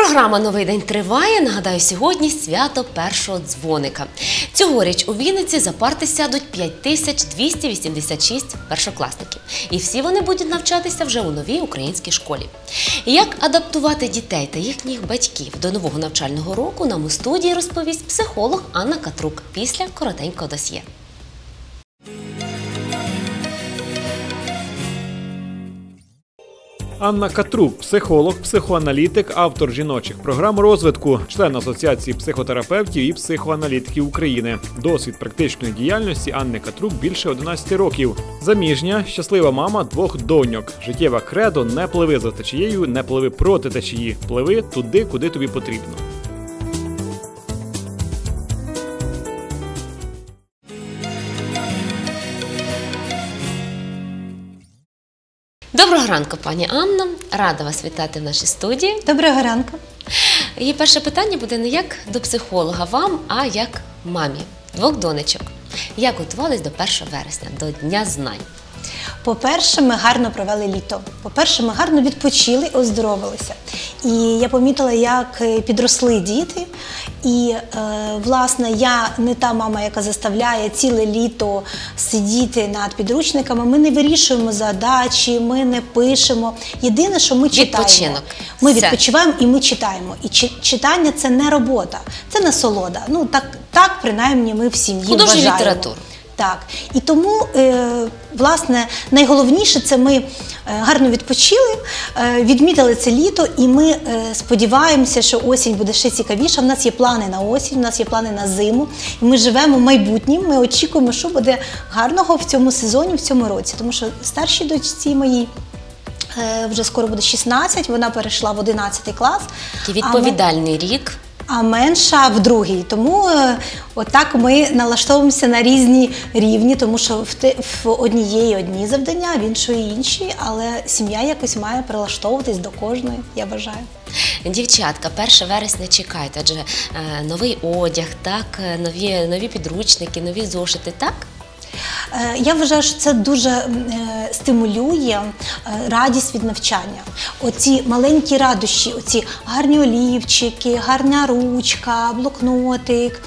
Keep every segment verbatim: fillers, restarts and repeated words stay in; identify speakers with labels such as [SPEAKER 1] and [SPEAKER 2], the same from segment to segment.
[SPEAKER 1] Програма «Новий день» триває. Нагадаю, сьогодні свято першого дзвоника. Цьогоріч у Вінниці за парти сядуть п'ять тисяч двісті вісімдесят шість першокласників. І всі вони будуть навчатися вже у новій українській школі. Як адаптувати дітей та їхніх батьків до нового навчального року, нам у студії розповість психолог Анна Катрук після коротенького досьє.
[SPEAKER 2] Анна Катрук – психолог, психоаналітик, автор жіночих програм розвитку, член Асоціації психотерапевтів і психоаналітиків України. Досвід практичної діяльності Анни Катрук більше одинадцяти років. Заміжня, щаслива мама двох доньок. Життєва кредо – не пливи за течією, не пливи проти течії. Пливи туди, куди тобі потрібно.
[SPEAKER 1] Доброго ранку, пані Анна. Рада вас вітати в нашій студії.
[SPEAKER 3] Доброго ранку.
[SPEAKER 1] Її перше питання буде не як до психолога вам, а як мамі двох донечок. Як готувались до першого вересня, до Дня знань?
[SPEAKER 3] По-перше, ми гарно провели літо. По-перше, ми гарно відпочили, оздоровилися. І я помітила, як підросли діти. І, е, власне, я не та мама, яка заставляє ціле літо сидіти над підручниками. Ми не вирішуємо задачі, ми не пишемо. Єдине, що ми читаємо.
[SPEAKER 1] Відпочинок.
[SPEAKER 3] Ми
[SPEAKER 1] Все.
[SPEAKER 3] відпочиваємо і ми читаємо. І читання – це не робота, це насолода. Ну, так, так принаймні, ми в сім'ї вважаємо.
[SPEAKER 1] Художню літературу.
[SPEAKER 3] Так. І тому, е, власне, найголовніше – це ми гарно відпочили, е, відмітили це літо, і ми е, сподіваємося, що осінь буде ще цікавіша. В нас є плани на осінь, в нас є плани на зиму. І ми живемо майбутнім, ми очікуємо, що буде гарного в цьому сезоні, в цьому році. Тому що старшій дочці моїй е, вже скоро буде шістнадцять, вона перейшла в одинадцятий клас.
[SPEAKER 1] Такий відповідальний рік.
[SPEAKER 3] А менша в другій. Тому е, отак ми налаштовуємося на різні рівні, тому що в, те, в однієї одні завдання, в іншої інші, але сім'я якось має прилаштовуватись до кожної, я вважаю.
[SPEAKER 1] Дівчатка, перше вересня чекають, адже е, новий одяг, так, нові, нові підручники, нові зошити, так?
[SPEAKER 3] Я вважаю, що це дуже стимулює радість від навчання. Оці маленькі радощі, оці гарні олівчики, гарна ручка, блокнотик,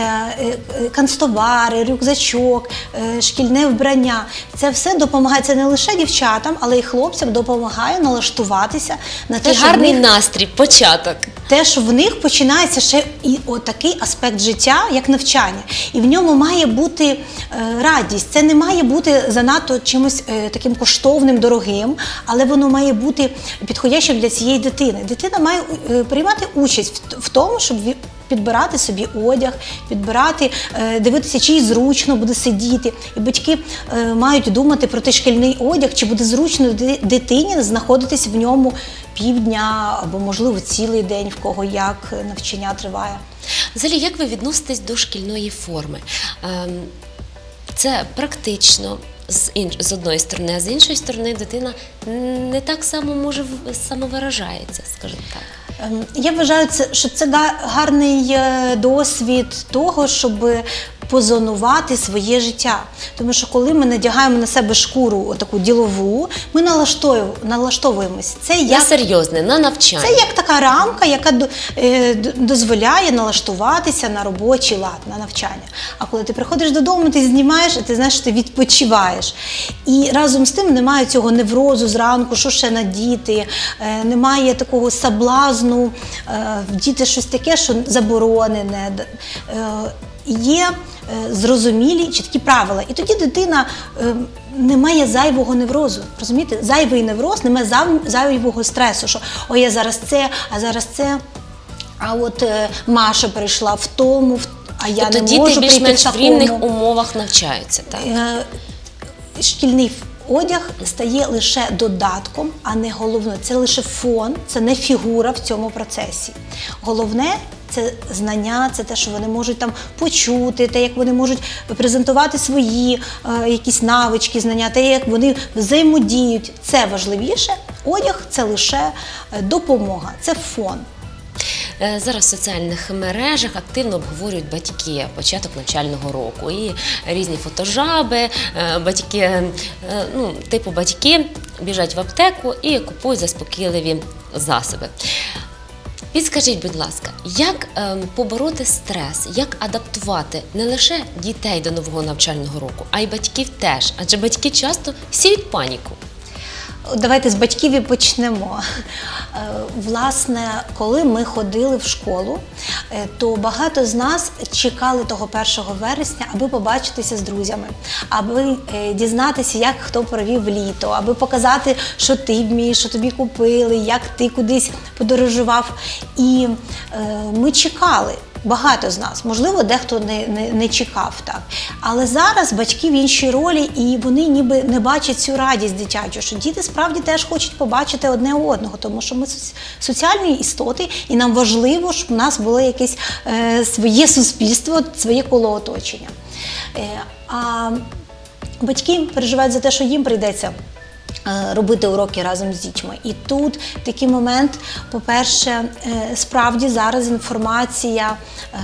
[SPEAKER 3] канцтовари, рюкзачок, шкільне вбрання. Це все допомагає, це не лише дівчатам, але й хлопцям допомагає налаштуватися на те, що
[SPEAKER 1] гарний настрій, початок.
[SPEAKER 3] Те, що в них починається ще і отакий аспект життя, як навчання. І в ньому має бути е, радість. Це не має бути занадто чимось е, таким коштовним, дорогим, але воно має бути підходящим для цієї дитини. Дитина має е, приймати участь в, в тому, щоб підбирати собі одяг, підбирати, е, дивитися, чи їй зручно буде сидіти. І батьки е, мають думати про той шкільний одяг, чи буде зручно дитині знаходитись в ньому півдня або, можливо, цілий день, в кого як навчання триває.
[SPEAKER 1] Взагалі, як ви відноситесь до шкільної форми? Це практично, з, інш... з одної сторони, а з іншої сторони дитина не так само може самовиражається, скажімо так.
[SPEAKER 3] Я вважаю, що це гарний досвід того, щоб позонувати своє життя. Тому що коли ми надягаємо на себе шкуру отаку ділову, ми налаштовуємось. Це як,
[SPEAKER 1] на серйозне, на навчання.
[SPEAKER 3] Це як така рамка, яка дозволяє налаштуватися на робочий лад, на навчання. А коли ти приходиш додому, ти знімаєш, і ти знаєш, що ти відпочиваєш. І разом з тим немає цього неврозу зранку, що ще надіти, немає такого соблазну, вдіти щось таке, що заборонене. Є зрозумілі чіткі правила. І тоді дитина е, не має зайвого неврозу. Розумієте? Зайвий невроз, не має зайвого стресу, що «Ой, я зараз це, а зараз це, а от е, Маша перейшла в тому, в, а я
[SPEAKER 1] тобто
[SPEAKER 3] не можу прийти в такому».
[SPEAKER 1] Діти більш-менш в рівних умовах навчаються, так?
[SPEAKER 3] Е, шкільний одяг стає лише додатком, а не головною. Це лише фон, це не фігура в цьому процесі. Головне – це знання, це те, що вони можуть там почути, те, як вони можуть презентувати свої е, якісь навички, знання, те, як вони взаємодіють. Це важливіше. Одяг – це лише допомога, це фон.
[SPEAKER 1] Зараз в соціальних мережах активно обговорюють батьки початок навчального року. І різні фотожаби, батьки, ну, типу батьки біжать в аптеку і купують заспокійливі засоби. Підскажіть, будь ласка, як ем, побороти стрес, як адаптувати не лише дітей до нового навчального року, а й батьків теж? Адже батьки часто сіють паніку.
[SPEAKER 3] Давайте з батьків і почнемо. Власне, коли ми ходили в школу, то багато з нас чекали того першого вересня, аби побачитися з друзями, аби дізнатися, як хто провів літо, аби показати, що ти вмієш, що тобі купили, як ти кудись подорожував. І ми чекали. Багато з нас, можливо, дехто не, не, не чекав так. Але зараз батьки в іншій ролі, і вони ніби не бачать цю радість дитячу, що діти справді теж хочуть побачити одне одного, тому що ми соціальні істоти, і нам важливо, щоб у нас було якесь е, своє суспільство, своє коло оточення. Е, а батьки переживають за те, що їм прийдеться робити уроки разом з дітьми. І тут такий момент, по-перше, справді зараз інформація,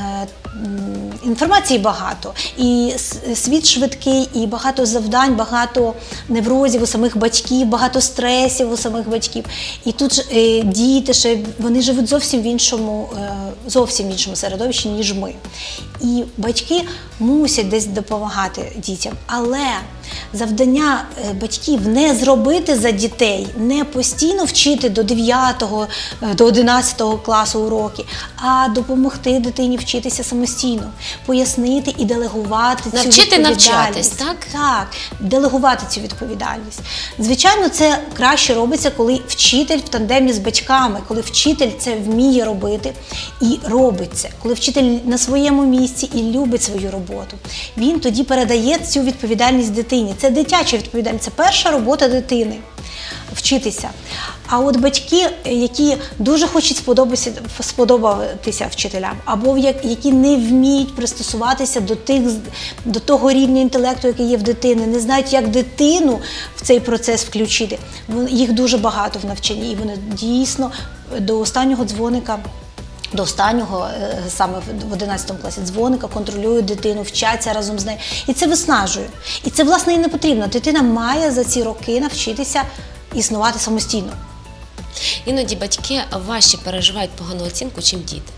[SPEAKER 3] інформації багато, і світ швидкий, і багато завдань, багато неврозів у самих батьків, багато стресів у самих батьків. І тут діти, ще, вони живуть зовсім в іншому, зовсім в іншому середовищі, ніж ми. І батьки мусять десь допомагати дітям, але завдання батьків не зробити за дітей, не постійно вчити до дев'ятого, до одинадцятого класу уроки, а допомогти дитині вчитися самостійно, пояснити і делегувати цю
[SPEAKER 1] навчити
[SPEAKER 3] відповідальність.
[SPEAKER 1] навчатись, так?
[SPEAKER 3] Так, делегувати цю відповідальність. Звичайно, це краще робиться, коли вчитель в тандемі з батьками, коли вчитель це вміє робити і робить це, коли вчитель на своєму місці і любить свою роботу. Він тоді передає цю відповідальність дитині. Це дитяча відповідальність, це перша робота дитини – вчитися. А от батьки, які дуже хочуть сподобатися, сподобатися вчителям, або які не вміють пристосуватися до, тих, до того рівня інтелекту, який є в дитини, не знають, як дитину в цей процес включити. Їх дуже багато в навчанні, і вони дійсно до останнього дзвоника, до останнього, саме в одинадцятому класі, дзвоника, контролюють дитину, вчаться разом з нею. І це виснажує. І це, власне, і не потрібно. Дитина має за ці роки навчитися існувати самостійно.
[SPEAKER 1] Іноді батьки важче переживають погану оцінку, чим діти.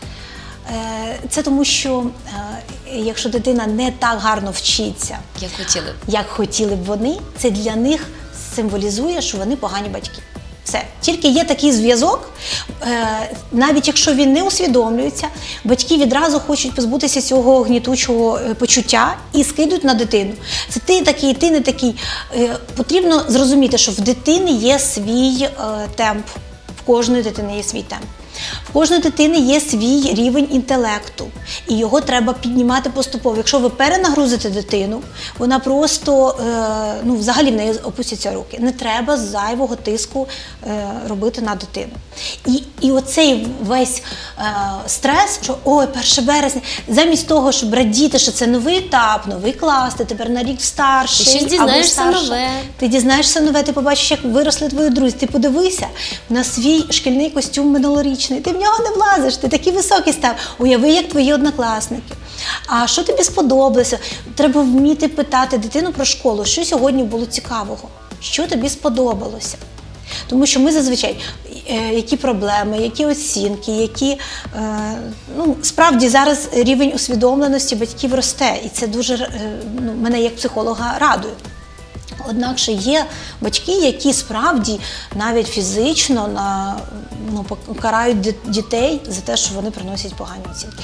[SPEAKER 3] Це тому, що якщо дитина не так гарно вчиться,
[SPEAKER 1] як хотіли б,
[SPEAKER 3] як хотіли б вони, це для них символізує, що вони погані батьки. Все. Тільки є такий зв'язок, навіть якщо він не усвідомлюється, батьки відразу хочуть позбутися цього гнітучого почуття і скидуть на дитину. Це ти такий, ти не такий. Потрібно зрозуміти, що в дитини є свій темп, в кожної дитини є свій темп. В кожної дитини є свій рівень інтелекту, і його треба піднімати поступово. Якщо ви перенагрузите дитину, вона просто, ну, взагалі в неї опустяться руки. Не треба зайвого тиску робити на дитину. І, і оцей весь стрес, що ой, перше березня, замість того, щоб радіти, що це новий етап, новий клас, ти тепер на рік старший,
[SPEAKER 1] ти ще дізнаєшся нове.
[SPEAKER 3] Ти дізнаєшся нове, ти побачиш, як виросли твої друзі. Ти подивися на свій шкільний костюм минулорічний. Ти в нього не влазиш, ти такий високий став. Уяви, як твої однокласники. А що тобі сподобалося? Треба вміти питати дитину про школу, що сьогодні було цікавого, що тобі сподобалося. Тому що ми зазвичай, які проблеми, які оцінки, які, ну, справді зараз рівень усвідомленості батьків росте, і це дуже, ну, мене як психолога радує. Однак ще є батьки, які справді навіть фізично на, ну, карають дітей за те, що вони приносять погані оцінки.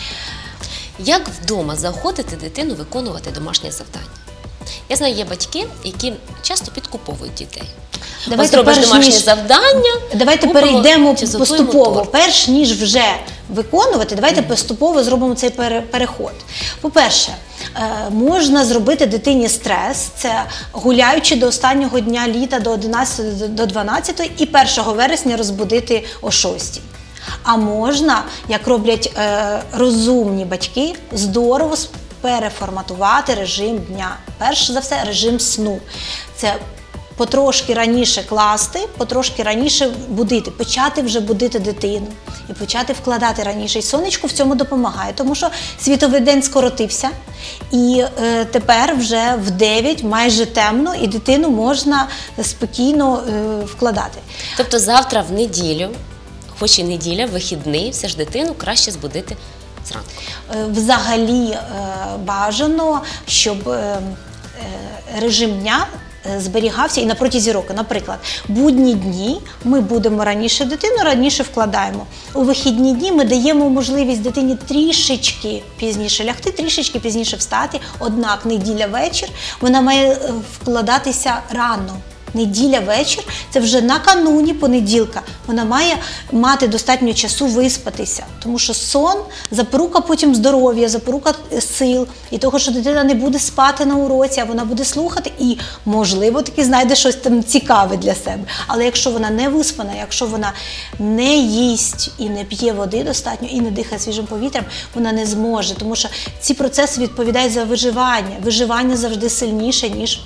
[SPEAKER 1] Як вдома заохотити дитину виконувати домашнє завдання? Я знаю, є батьки, які часто підкуповують дітей. Давайте робиш домашнє ніж... завдання.
[SPEAKER 3] Давайте перейдемо поступово. Перш ніж вже виконувати, давайте mm. поступово зробимо цей переход. По-перше, можна зробити дитині стрес, це гуляючи до останнього дня літа, до одинадцятого, до дванадцятого, і першого вересня розбудити о шостій. А можна, як роблять е, розумні батьки, здорово переформатувати режим дня. Перш за все, режим сну. Це потрошки раніше класти, потрошки раніше будити, почати вже будити дитину і почати вкладати раніше. І сонечко в цьому допомагає, тому що світовий день скоротився, і е, тепер вже в дев'ять майже темно, і дитину можна спокійно е, вкладати.
[SPEAKER 1] Тобто завтра в неділю хоч і неділя, вихідний, все ж дитину краще збудити зранку.
[SPEAKER 3] Взагалі е, бажано, щоб е, е, режим дня зберігався і на протязі року. Наприклад, будні дні ми будемо раніше дитину, раніше вкладаємо. У вихідні дні ми даємо можливість дитині трішечки пізніше лягти, трішечки пізніше встати, однак неділя вечір, вона має вкладатися рано. Неділя вечір – це вже накануні понеділка. Вона має мати достатньо часу виспатися, тому що сон – запорука потім здоров'я, запорука сил і того, що дитина не буде спати на уроці, а вона буде слухати і, можливо, таки знайде щось там цікаве для себе. Але якщо вона не виспана, якщо вона не їсть і не п'є води достатньо, і не дихає свіжим повітрям, вона не зможе, тому що ці процеси відповідають за виживання. Виживання завжди сильніше, ніж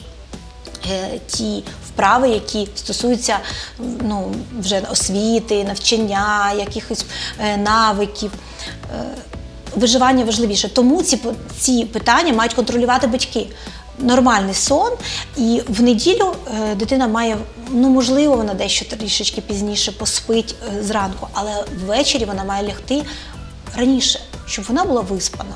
[SPEAKER 3] ті вправи, які стосуються ну, вже освіти, навчання, якихось е, навиків. Е, виживання важливіше. Тому ці, ці питання мають контролювати батьки. Нормальний сон, і в неділю е, дитина має, ну можливо, вона дещо трішечки пізніше поспить е, зранку, але ввечері вона має лягти раніше, щоб вона була виспана.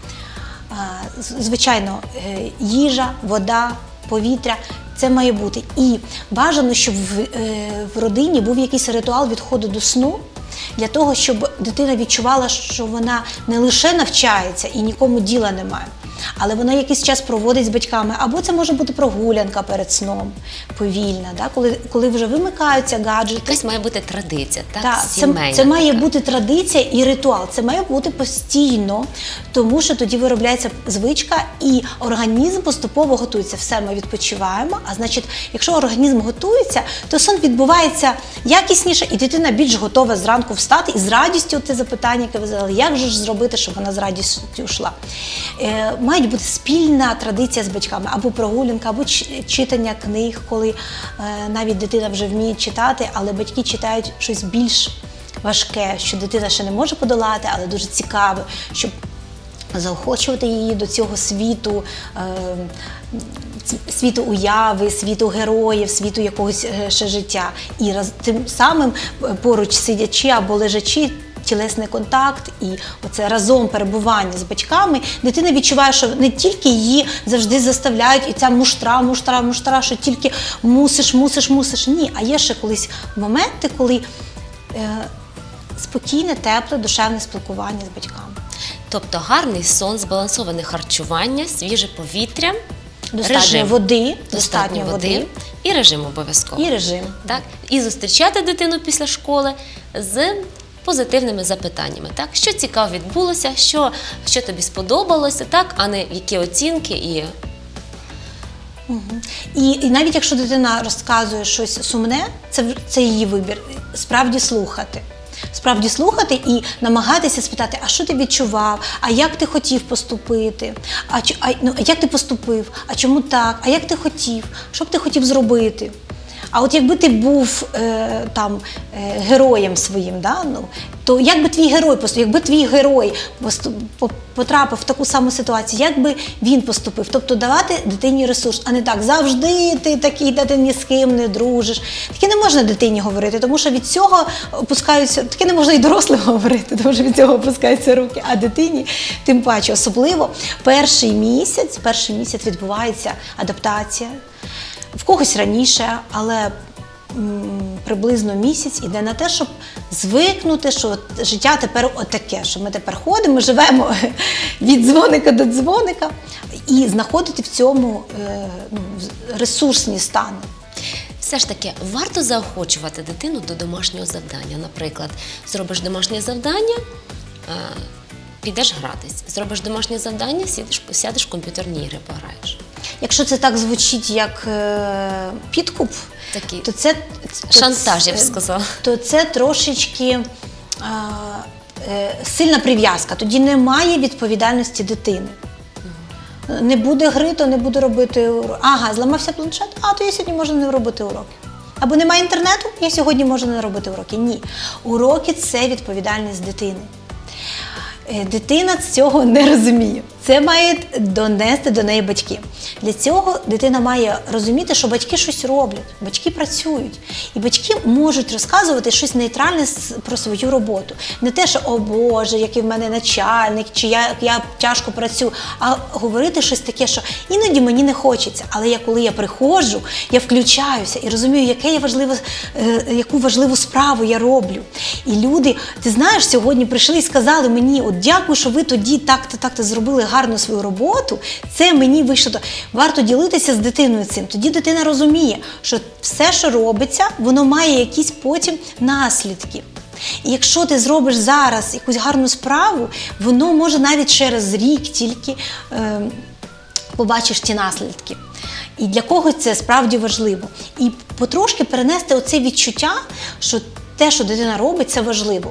[SPEAKER 3] Е, звичайно, е, їжа, вода, повітря – це має бути. І бажано, щоб в, е, в родині був якийсь ритуал відходу до сну, для того, щоб дитина відчувала, що вона не лише навчається і нікому діла немає, але вона якийсь час проводить з батьками. Або це може бути прогулянка перед сном, повільна, да? коли, коли вже вимикаються гаджети.
[SPEAKER 1] Якась має бути традиція, так?
[SPEAKER 3] Так,
[SPEAKER 1] Сімейна
[SPEAKER 3] це, це має
[SPEAKER 1] така.
[SPEAKER 3] бути традиція і ритуал. Це має бути постійно, тому що тоді виробляється звичка і організм поступово готується. Все, ми відпочиваємо, а значить, якщо організм готується, то сон відбувається якісніше і дитина більш готова зранку встати і з радістю, те запитання, яке ви задали, як же ж зробити, щоб вона з радістю йшла. Е, має бути спільна традиція з батьками, або прогулянка, або читання книг, коли е, навіть дитина вже вміє читати, але батьки читають щось більш важке, що дитина ще не може подолати, але дуже цікаве, щоб заохочувати її до цього світу, е, світу уяви, світу героїв, світу якогось ще життя. І раз, тим самим поруч сидячи або лежачи, тілесний контакт і оце разом перебування з батьками, дитина відчуває, що не тільки її завжди заставляють, і ця муштра, муштра, муштра, що тільки мусиш, мусиш, мусиш. Ні, а є ще колись моменти, коли е, спокійне, тепле, душевне спілкування з батьками.
[SPEAKER 1] Тобто гарний сон, збалансоване харчування, свіже повітря,
[SPEAKER 3] достатньо
[SPEAKER 1] режим.
[SPEAKER 3] води,
[SPEAKER 1] достатньо,
[SPEAKER 3] достатньо
[SPEAKER 1] води.
[SPEAKER 3] води.
[SPEAKER 1] І режим обов'язково.
[SPEAKER 3] І режим.
[SPEAKER 1] Так? І зустрічати дитину після школи з позитивними запитаннями. Так? Що цікаво відбулося, що, що тобі сподобалося, так? А не які оцінки і...
[SPEAKER 3] Угу. І, і навіть якщо дитина розказує щось сумне, це, це її вибір. Справді слухати. Справді слухати і намагатися спитати, а що ти відчував, а як ти хотів поступити, а, а, ну, а як ти поступив, а чому так, а як ти хотів, що б ти хотів зробити. А от якби ти був е, там е, героєм своїм, да, ну, то як би твій герой поступив, якби твій герой поступ, потрапив в таку саму ситуацію, як би він поступив? Тобто давати дитині ресурс, а не так, завжди ти такий, та ти ні з ким не дружиш. Таке не можна дитині говорити, тому що від цього опускаються, таке не можна і дорослим говорити, тому що від цього опускаються руки, а дитині тим паче. Особливо перший місяць, перший місяць відбувається адаптація. В когось раніше, але м, приблизно місяць іде на те, щоб звикнути, що от життя тепер отаке, що ми тепер ходимо, живемо від дзвоника до дзвоника і знаходити в цьому е, ну, ресурсні стани.
[SPEAKER 1] Все ж таки, варто заохочувати дитину до домашнього завдання. Наприклад, зробиш домашнє завдання, підеш гратись. Зробиш домашнє завдання, сядеш, сядеш в комп'ютерні ігри, пограєш.
[SPEAKER 3] Якщо це так звучить, як е, підкуп,
[SPEAKER 1] Такі
[SPEAKER 3] то це
[SPEAKER 1] шантаж, я б сказала.
[SPEAKER 3] То це трошечки е, е, сильна прив'язка. Тоді немає відповідальності дитини. Угу. Не буде гри, то не буду робити уроки. Ага, зламався планшет, а то я сьогодні можу не робити уроки. Або немає інтернету, я сьогодні можу не робити уроки. Ні. Уроки – це відповідальність дитини. Дитина цього не розуміє. це мають донести до неї батьки. Для цього дитина має розуміти, що батьки щось роблять, батьки працюють. І батьки можуть розказувати щось нейтральне про свою роботу. Не те, що «О Боже, який в мене начальник», чи «Я, я тяжко працюю», а говорити щось таке, що іноді мені не хочеться, але я, коли я приходжу, я включаюся і розумію, яке я важливе, яку важливу справу я роблю. І люди, ти знаєш, сьогодні прийшли і сказали мені: от дякую, що ви тоді так-то, так-то зробили гарно свою роботу, це мені вийшло. Варто ділитися з дитиною цим. Тоді дитина розуміє, що все, що робиться, воно має якісь потім наслідки. І якщо ти зробиш зараз якусь гарну справу, воно може навіть через рік тільки е, побачиш ті наслідки. І для когось це справді важливо. І потрошки перенести оце відчуття, що те, що дитина робить, це важливо.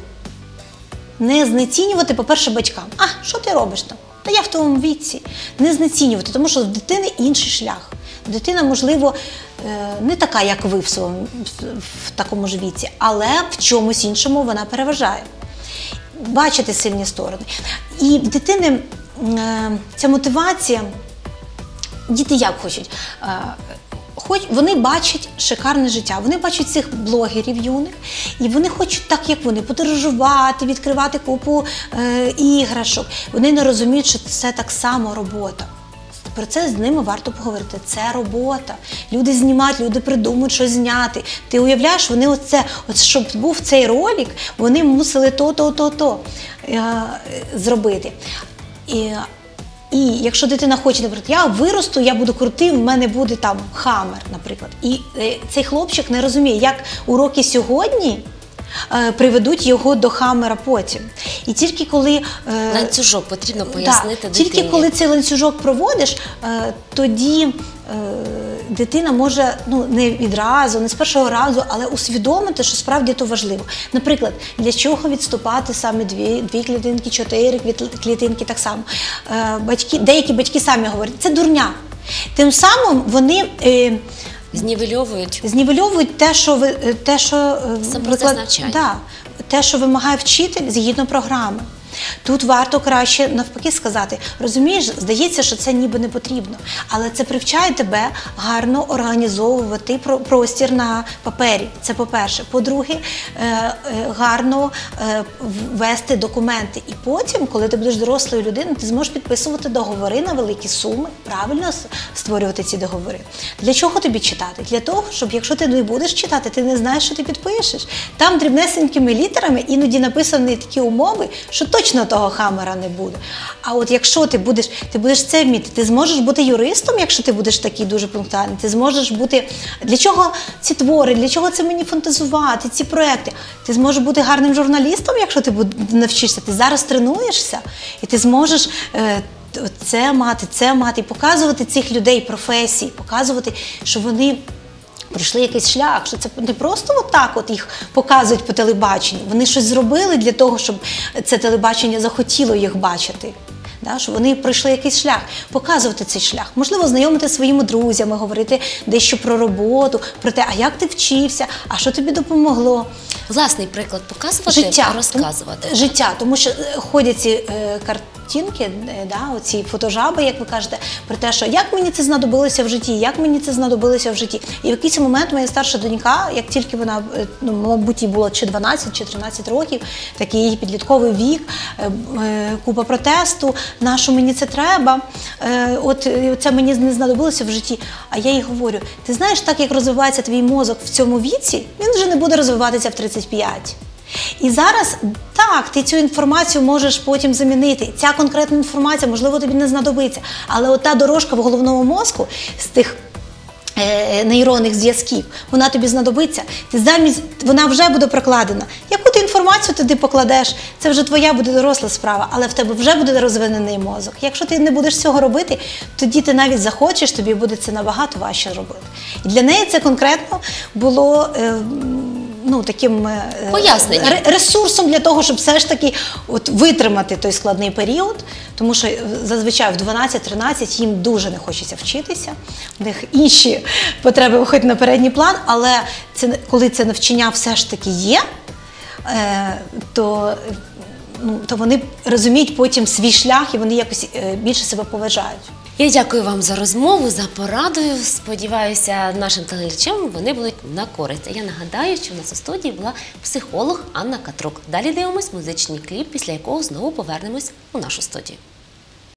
[SPEAKER 3] Не знецінювати, по-перше, батькам. А, що ти робиш там? Та я в тому віці. Не знецінювати, тому що в дитини інший шлях. Дитина, можливо, не така, як ви в, своєму, в такому ж віці, але в чомусь іншому вона переважає. Бачити сильні сторони. І в дитини ця мотивація, діти як хочуть? Хоч вони бачать шикарне життя, вони бачать цих блогерів юних, і вони хочуть так, як вони, подорожувати, відкривати купу е, іграшок. Вони не розуміють, що це так само робота. Про це з ними варто поговорити. Це робота. Люди знімають, люди придумують, що зняти. Ти уявляєш, вони оце, от щоб був цей ролик, вони мусили то, то, то, то е, зробити. І, І якщо дитина хоче, наприклад, я виросту, я буду крутим, в мене буде там хаммер, наприклад. І е, цей хлопчик не розуміє, як уроки сьогодні е, приведуть його до хаммера потім. І тільки коли... Е,
[SPEAKER 1] ланцюжок потрібно пояснити
[SPEAKER 3] да,
[SPEAKER 1] дитині.
[SPEAKER 3] Тільки коли цей ланцюжок проводиш, е, тоді е, дитина може, ну, не відразу, не з першого разу, але усвідомити, що справді то важливо. Наприклад, для чого відступати саме дві, дві клітинки, чотири клітинки, так само. Е, батьки, деякі батьки самі говорять, це дурня. Тим самим вони... Е,
[SPEAKER 1] Знівельовують.
[SPEAKER 3] Знівельовують те, що ви те, що
[SPEAKER 1] сам процес навчання.
[SPEAKER 3] Да, те, що вимагає вчитель згідно програми. Тут варто краще навпаки сказати: розумієш, здається, що це ніби не потрібно, але це привчає тебе гарно організовувати простір на папері. Це по-перше. По-друге, гарно вести документи. І потім, коли ти будеш дорослою людиною, ти зможеш підписувати договори на великі суми, правильно створювати ці договори. Для чого тобі читати? Для того, щоб якщо ти не будеш читати, ти не знаєш, що ти підпишеш. Там дрібнесенькими літерами іноді написані такі умови, що точно того хаммера не буде. А от якщо ти будеш, ти будеш це вміти, ти зможеш бути юристом, якщо ти будеш такий дуже пунктуальний, ти зможеш бути... Для чого ці твори, для чого це мені фантазувати, ці проекти? Ти зможеш бути гарним журналістом, якщо ти навчишся. Ти зараз тренуєшся, і ти зможеш е, це мати, це мати, і показувати цих людей професії, показувати, що вони пройшли якийсь шлях, що це не просто отак от їх показують по телебаченню. Вони щось зробили для того, щоб це телебачення захотіло їх бачити. Да, що вони пройшли якийсь шлях, показувати цей шлях. Можливо, знайомити зі своїми друзями, говорити дещо про роботу, про те, а як ти вчився, а що тобі допомогло.
[SPEAKER 1] Власний приклад показувати,
[SPEAKER 3] життя,
[SPEAKER 1] розказувати.
[SPEAKER 3] Життя, тому що ходять ці е, картинки, е, да, оці фотожаби, як ви кажете, про те, що як мені це знадобилося в житті, як мені це знадобилося в житті. І в якийсь момент моя старша донька, як тільки вона, ну, мабуть, їй було чи дванадцять, чи тринадцять років, такий її підлітковий вік, е, е, купа протесту, на що мені це треба, е, от це мені не знадобилося в житті. А я їй говорю, ти знаєш, так як розвивається твій мозок в цьому віці, він вже не буде розвиватися в тридцять п'ять. І зараз, так, ти цю інформацію можеш потім замінити. Ця конкретна інформація, можливо, тобі не знадобиться. Але от та дорожка в головному мозку з тих е, нейронних зв'язків, вона тобі знадобиться. Ти замість, вона вже буде прокладена. Яку ти інформацію туди покладеш, це вже твоя буде доросла справа, але в тебе вже буде розвинений мозок. Якщо ти не будеш цього робити, тоді ти навіть захочеш, тобі буде це набагато важче робити. І для неї це конкретно було... Е, ну, таким
[SPEAKER 1] поясненням,
[SPEAKER 3] ресурсом для того, щоб все ж таки от витримати той складний період, тому що зазвичай в дванадцять-тринадцять їм дуже не хочеться вчитися, в них інші потреби виходять на передній план, але це, коли це навчання все ж таки є, то ну, то вони розуміють потім свій шлях і вони якось е, більше себе поважають.
[SPEAKER 1] Я дякую вам за розмову, за порадою. Сподіваюся, нашим телеглядачам вони будуть на користь. А я нагадаю, що у нас у студії була психолог Анна Катрук. Далі дивимось музичний кліп, після якого знову повернемось у нашу студію.